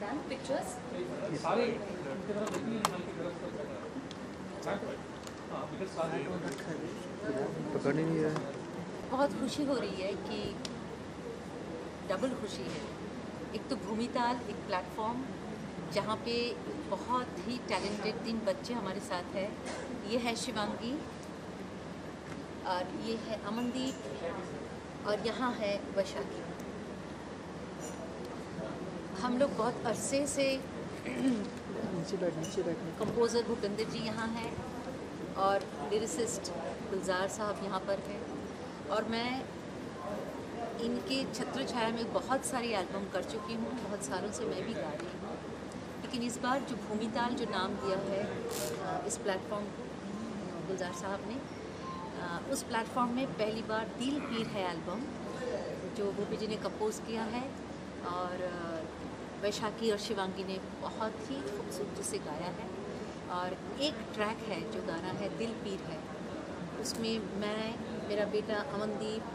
And pictures? पकड़ ही नहीं रहा। बहुत खुशी हो रही है कि डबल खुशी है। एक तो भूमिताल एक प्लेटफॉर्म जहाँ पे बहुत ही टैलेंटेड 3 बच्चे हमारे साथ हैं। ये है शिवांगी और ये है अमनदीप और यहाँ है वैशाली। हम लोग बहुत अरसे से नीचे बैठ कंपोज़र भूपेंद्र जी यहाँ हैं और लिरिसिस्ट गुलजार साहब यहाँ पर हैं और मैं इनके छत्र छाया में बहुत सारी एल्बम कर चुकी हूँ। बहुत सालों से मैं भी गा रही हूँ, लेकिन इस बार जो भूमिताल जो नाम दिया है इस प्लेटफॉर्म को गुलजार साहब ने, उस प्लेटफॉर्म में पहली बार दिल पीर है एल्बम जो भूपी जी ने कंपोज़ किया है और वैशाखी और शिवांगी ने बहुत ही खूबसूरती से गाया है। और एक ट्रैक है जो गाना है दिल पीर है, उसमें मैं, मेरा बेटा Amandeep,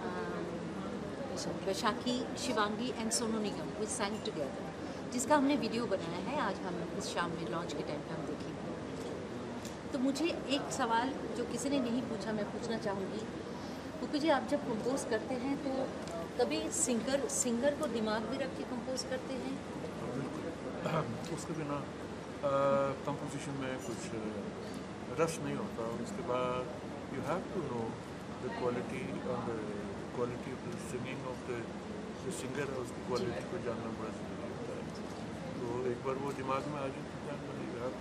Vaishakhi, Shivangi and Sonu Nigam we sang together, जिसका हमने वीडियो बनाया है। आज हम इस शाम में लॉन्च के टाइम पे हम देखेंगे। तो मुझे एक सवाल जो किसी ने नहीं पूछा मैं पूछना चाहूँगी। भूपी जी, आप जब कंपोज करते हैं तो कभी सिंगर को दिमाग में रख के कंपोज करते हैं? बिल्कुल, उसके बिना कंपोजिशन में कुछ रस नहीं होता। उसके बाद you have to know the quality of the singing of the singer है, उसकी क्वालिटी को जानना बड़ा ज़रूरी होता है। तो एक बार वो दिमाग में आ जाए तो जान बनेगा।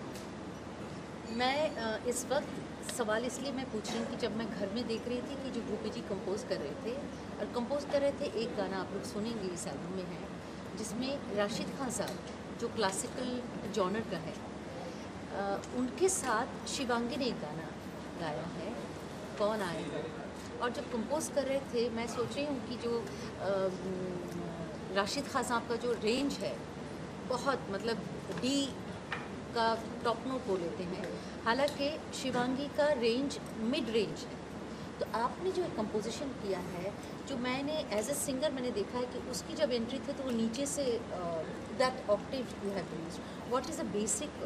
मैं इस वक्त सवाल इसलिए मैं पूछ रही हूँ कि जब मैं घर में देख रही थी कि जो भूपी जी कंपोज कर रहे थे और कंपोज कर रहे थे, एक गाना आप लोग सुनेंगे इस एल्बम में है जिसमें राशिद खान साहब जो क्लासिकल जॉनर का है, उनके साथ शिवांगी ने एक गाना गाया है कौन आएगा। और जब कंपोज कर रहे थे मैं सोच रही हूँ कि जो राशिद खान साहब का जो रेंज है बहुत, मतलब डी का टॉप नोट वो लेते हैं, हालांकि शिवांगी का रेंज मिड रेंज है। तो आपने जो कंपोजिशन किया है, जो मैंने एज ए सिंगर मैंने देखा है कि उसकी जब एंट्री थी तो वो नीचे से that octave you have used, what is a basic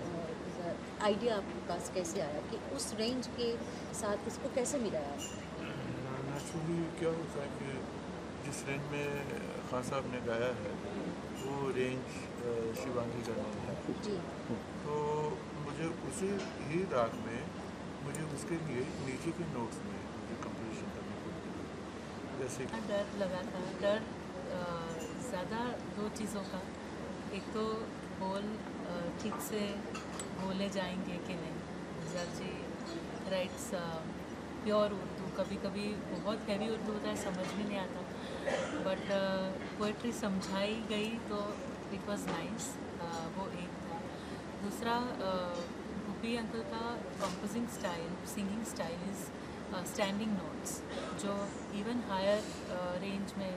idea आपके पास कैसे आया कि उस रेंज के साथ इसको कैसे मिलाया? नेचुरली क्या होता है कि जिस रेंज में खान साहब ने गाया है वो रेंज शिवांगी का नहीं है जी। तो मुझे उसी ही राग में मुझे उसके लिए नीचे के नोट्स में मुझे कंपोजिशन करनी पड़ती। जैसे डर लगा था, डर ज़्यादा 2 चीज़ों का। एक तो बोल ठीक से बोले जाएंगे कि नहीं। गुलजार जी राइट्स प्योर उर्दू, कभी कभी बहुत हैवी उर्दू होता है, समझ में नहीं आता, बट पोएट्री समझाई गई तो इट वाज नाइस। वो एक था। दूसरा, भूपी अंकल का composing style, singing style is standing notes, जो इवन हायर रेंज में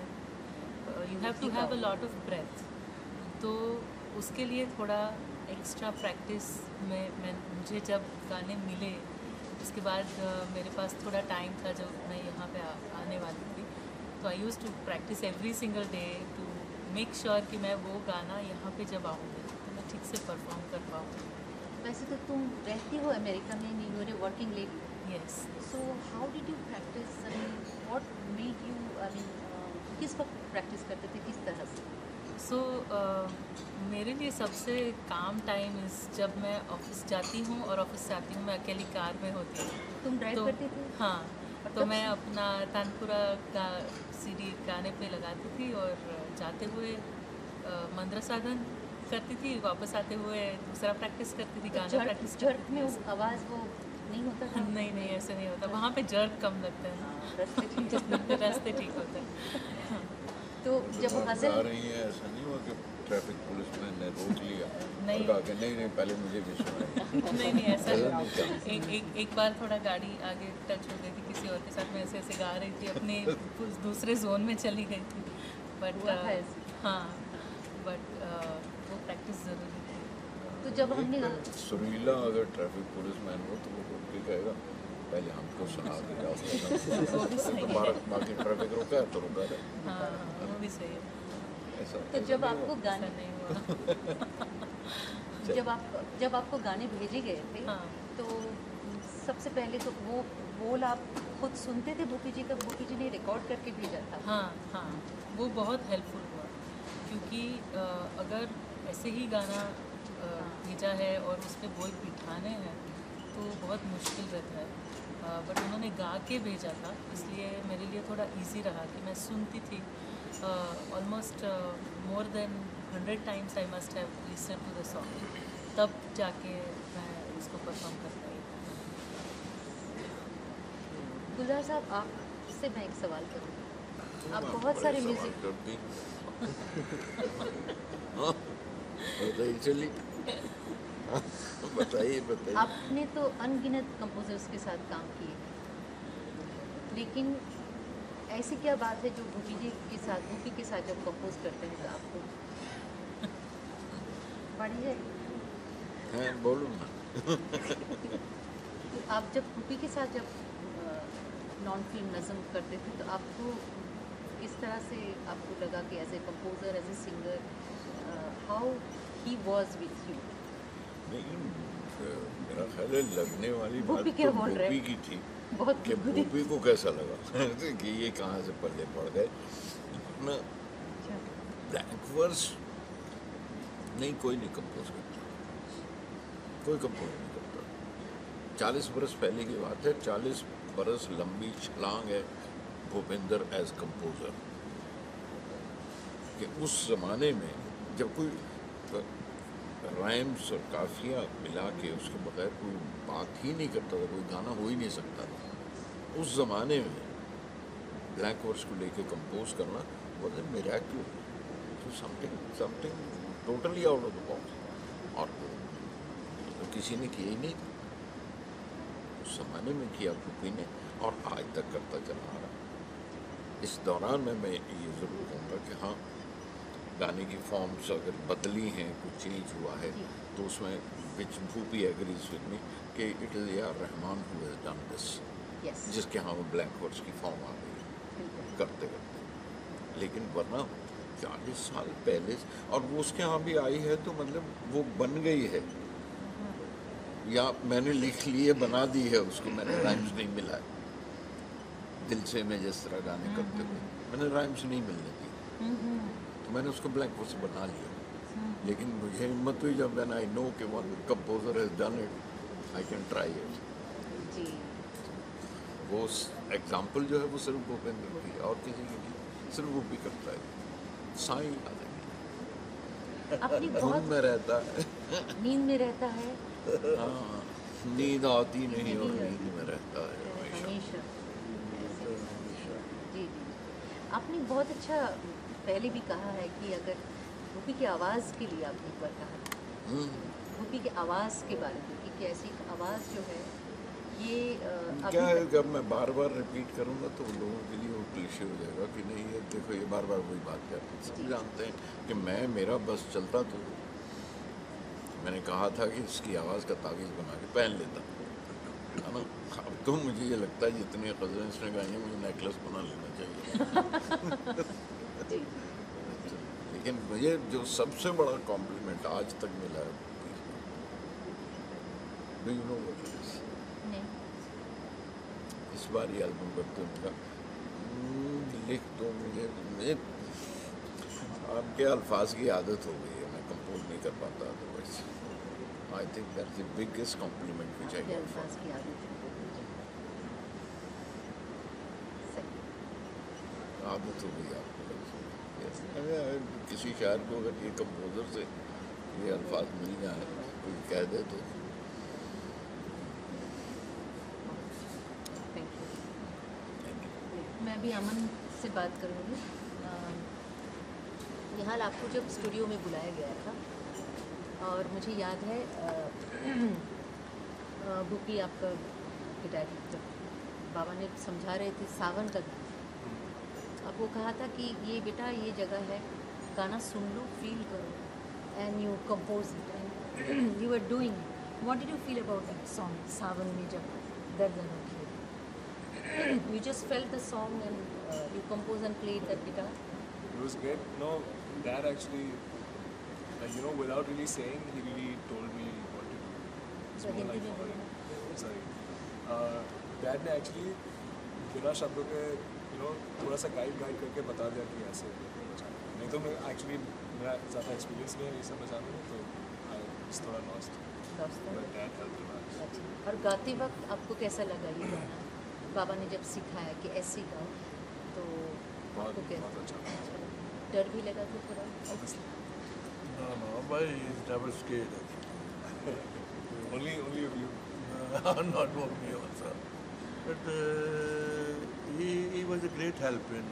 you have to have a lot of breath. तो उसके लिए थोड़ा एक्स्ट्रा प्रैक्टिस में मुझे जब गाने मिले उसके बाद मेरे पास थोड़ा टाइम था जब मैं यहाँ पे आने वाली थी, तो I use to practice every single day to make sure कि मैं वो गाना यहाँ पे जब आऊँगी तो मैं ठीक से परफॉर्म कर पाऊँ। वैसे तो तुम रहती हो अमेरिका में, you are a working lady, yes. So how did you practice? I mean what made you, I mean किस वक्त प्रैक्टिस करते थे, किस तरह से? सो मेरे लिए सबसे काम टाइम इज़ जब मैं ऑफिस जाती हूँ और ऑफिस से आती हूँ, मैं अकेली कार में होती हूँ। तुम ड्राइव तो करती थी? हाँ, तो मैं अपना तानपुरा का सीडी गाने पे लगाती थी और जाते हुए मंद्रा साधन करती थी, वापस आते हुए दूसरा प्रैक्टिस करती थी, गाना प्रैक्टिस जर्क में आवाज़ वो नहीं होता था? नहीं ऐसे नहीं होता, वहाँ पे जर्क कम लगता है, रास्ते ठीक होते हैं। तो जब जा रही है ऐसा नहीं हुआ कि ट्रैफिक पुलिस ने रोक लिया नहीं, और कहा कि नहीं पहले मुझे भी सुनाइए। नहीं ऐसा नहीं। एक बार थोड़ा गाड़ी आगे टच हो गई थी किसी और के साथ, मैं ऐसे गा रही थी, अपने दूसरे जोन में चली गई थी, बट हाँ, बट वो प्रैक्टिस ज़रूरी थी। तो जब हमने सुरीला अगर ट्रैफिक पुलिस मैन हो तो वो रोक के कहेगा पहले हमको सुना दिया, बाकी ट्रैफिक रोका है तो रुका है। हाँ, वो भी सही है। ऐसा तो ऐसा जब नहीं आपको हुआ। गाने नहीं हुआ। जब आपको गाने भेजे गए थे हाँ। तो सबसे पहले तो वो बोल आप खुद सुनते थे भूपी जी का? भूपी जी ने रिकॉर्ड करके भेजा था? हाँ हाँ, वो बहुत हेल्पफुल हुआ क्योंकि अगर ऐसे ही गाना भेजा है और उस पर बोल बिठाने हैं तो बहुत मुश्किल रहता है, बट उन्होंने गा के भेजा था, इसलिए मेरे लिए थोड़ा इजी रहा कि मैं सुनती थी almost more than 100 times I must have listen to the song, तब जाके मैं उसको परफॉर्म कर पाई। गुलजार साहब, आपसे मैं एक सवाल करूँगी। आप बहुत बड़े सारे सवाल म्यूजिक करती हाँ, बताइए चलिए बताइए बताइए। आपने तो अनगिनत कंपोजर्स के साथ काम किए, लेकिन ऐसी क्या बात है जो भूपी जी के साथ, भूपी के साथ जब कंपोज करते हैं तो आपको पढ़ी है? हैं बोलो ना। आप जब भूपी के साथ जब नॉन फिल्म नज़म करते थे तो आपको किस तरह से आपको लगा कि as a composer, as a singer, how he was with you? नहीं मेरा ख्याल है लगने वाली बात भूपी तो क्या बोल रहे भूपी हैं? की थी बहुत कि गुदगुदी। भूपी को कैसा लगा कि ये कहाँ से पल्ले पड़ गए ना। अच्छा, ब्लैंक वर्स नहीं, कोई नहीं कंपोज करता, कोई कंपोज नहीं करता। 40 बरस पहले की बात है, 40 बरस लंबी छलांग है भूपेंद्र एज कंपोजर कि उस ज़माने में जब कोई राइम्स और काफिया मिला के उसके बगैर कोई बात ही नहीं करता था, कोई गाना हो ही नहीं सकता था। उस ज़माने में ब्लैंक वर्स को लेके कंपोज करना वाज ए मिरेकल, तो something totally out of the box, और तो किसी ने किया ही नहीं था। उस ज़माने में किया भूपी ने और आज तक करता चला आ रहा। इस दौरान में मैं ये ज़रूर कहूँगा कि हाँ, गाने की फॉर्म्स अगर बदली हैं, कुछ चेंज हुआ है, तो उसमें which Bhupi agrees with me कि it is A R Rahman who has done this, yes, जिसके यहाँ वो ब्लैंक वर्स की फॉर्म आ गई बिल्कुल। करते करते। लेकिन वरना 40 साल पहले, और वो उसके यहाँ भी आई है तो मतलब वो बन गई है, या मैंने लिख लिए बना दी है उसको, मैंने राइम्स नहीं मिला है। दिल से मैं जिस तरह गाने करते हुए मैंने राइम्स नहीं मिलने दी, तो मैंने उसको ब्लैंक वर्स बना लिया। लेकिन मुझे हिम्मत हुई जब मैंने आई नो कि one composer has done it, I can try it. जी, वो एग्जाम्पल जो है वो सिर्फ भूपेंद्र की, और किसी की नहीं, सिर्फ वो भी करता है। साईं याद है, आपने धुन बहुत में रहता है, नींद में रहता है हाँ, नींद आती नहीं और नींद में रहता है हमेशा। हमेशा। जी जी, आपने बहुत अच्छा पहले भी कहा है कि अगर भूपी की आवाज़ के लिए आपने एक बार कहा था, भूपी की आवाज़ के बारे में कि कैसी आवाज़ जो है ये क्या है, जब मैं बार बार रिपीट करूँगा तो लोगों के लिए वो क्लीशे हो जाएगा कि नहीं ये देखो ये बार बार वही बात करते हैं। सब जानते हैं कि मेरा बस चलता तो मैंने कहा था कि इसकी आवाज़ का तावीज़ बना के पहन लेता, है ना। अब तो मुझे ये लगता है जितनी गज़लें इसने गाई हैं मुझे नेकलेस बना लेना चाहिए। जी, लेकिन मुझे जो सबसे बड़ा कॉम्प्लीमेंट आज तक मिला है, do you know what it is? नहीं, इस बार ये एल्बम करते होगा लिख दो मुझे आपके अल्फाज की आदत हो गई है, मैं कंपोज नहीं कर पाता otherwise. I think that's the biggest compliment which I आपके गॉट अल्फाज की आदत है। सही, आदत हो गई आपको। Yes, अगर किसी शायर को अगर ये कंपोजर से ये अल्फाज मिल जाए, कोई कह दे तो थैंक यू। मैं भी अमन से बात करूँगी। निहाल, आपको जब स्टूडियो में बुलाया गया था और मुझे याद है भूपी आपका गिटारी जब बाबा ने समझा रहे थे सावन का गाना, आपको कहा था कि ये बेटा ये जगह है, गाना सुन लो, फील करो, and you compose it and you are doing. What did you feel about that song सावन में जब दर्द You just felt the song and you composed and played that guitar? was great. You know, Dad actually, you know, without really saying, he really told me what to do. It's more like following. Sorry. Dad ने actually बिना शब्दों के, you know, थोड़ा सा guide करके बता दिया कि ऐसे बचाना. नहीं तो मैं actually मेरा ज़्यादा experience नहीं है ये सब बचाने में, तो I was थोड़ा lost. But Dad helped a lot. अच्छा, और गाते वक्त आपको कैसा लगा ये गाना? बाबा ने जब सिखाया कि ऐसे गाओ, तो आपको बहुत अच्छा. डर भी लगा था थोड़ा? Obviously. No, but he's never scared actually. Only of you. Not for me also. But he was a great help in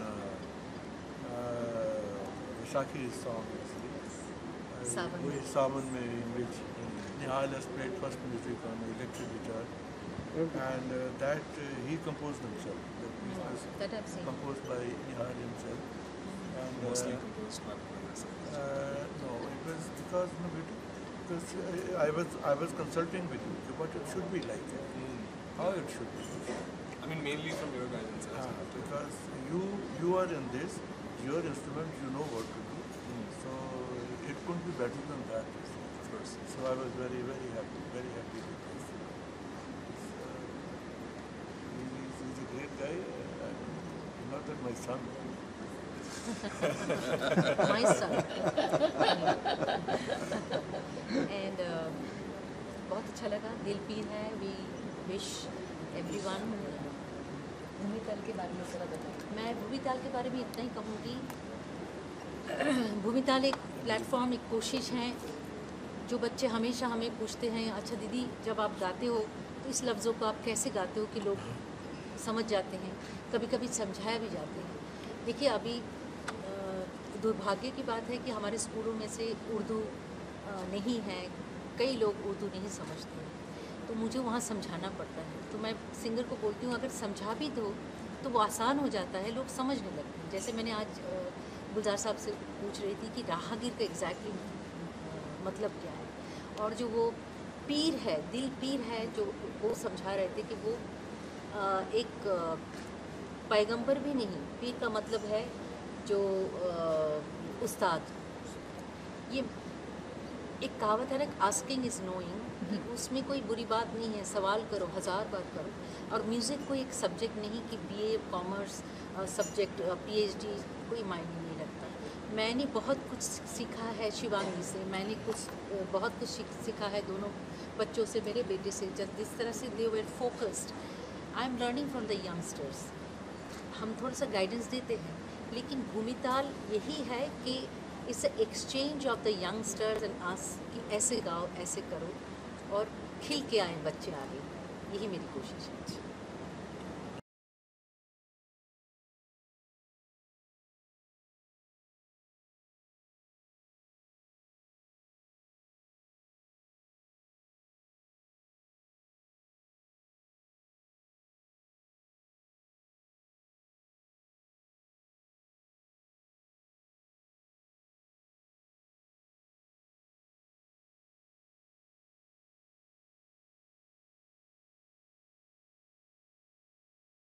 Shaki's song actually. Sawan. Sawan mein, in which Nihal has played first music on electric guitar. And that he composed himself. That piece was That I've seen. composed by Nihal himself. And, Mostly composed by myself. no, it was because I was consulting with you what it should be like, how it should be. I mean, mainly from your guidance. Because you are in this, your instrument, you know what to do. So it couldn't be better than that. Of course. So I was very happy with this. He's a great guy. Not that my son. My son. And बहुत अच्छा लगा. दिल पीर है. We wish everyone. भूमिताल के बारे में थोड़ा बताएं. मैं भूमिताल के बारे में इतना ही कहूँगी. भूमिताल एक प्लेटफॉर्म, एक कोशिश है. जो बच्चे हमेशा हमें पूछते हैं, अच्छा दीदी जब आप गाते हो तो इस लफ्ज़ों को आप कैसे गाते हो कि लोग समझ जाते हैं, कभी कभी समझाया भी जाते हैं. देखिए अभी दुर्भाग्य की बात है कि हमारे स्कूलों में से उर्दू नहीं है, कई लोग उर्दू नहीं समझते हैं, तो मुझे वहाँ समझाना पड़ता है. तो मैं सिंगर को बोलती हूँ अगर समझा भी दो तो वो आसान हो जाता है, लोग समझने लगते हैं. जैसे मैंने आज गुलजार साहब से पूछ रही थी कि राहगीर का एग्जैक्टली मतलब क्या है, और जो वो पीर है, दिल पीर है, जो वो समझा रहे थे कि वो एक पैगंबर भी नहीं, पीर का मतलब है जो उस्ताद. ये एक कहावत है ना, आस्किंग इज़ नोइंग, कि उसमें कोई बुरी बात नहीं है, सवाल करो, 1000 बार करो. और म्यूज़िक कोई एक सब्जेक्ट नहीं कि बीए कॉमर्स सब्जेक्ट पीएचडी कोई मायने नहीं रखता. मैंने बहुत कुछ सीखा है शिवांगी से, मैंने बहुत कुछ सीखा है दोनों बच्चों से, मेरे बेटे से, जिस तरह से they were focused. I am learning from the youngsters. हम थोड़ा सा गाइडेंस देते हैं, लेकिन भूमिताल यही है कि it's exchange of the youngsters and us, कि ऐसे गाओ, ऐसे करो और खिल के आए बच्चे आगे. यही मेरी कोशिश है.